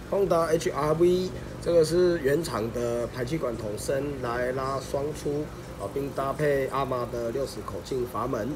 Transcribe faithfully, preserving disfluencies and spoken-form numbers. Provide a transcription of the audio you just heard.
Honda H R V 这个是原厂的排气管筒身来拉双出，啊，并搭配阿玛的六十口径阀门。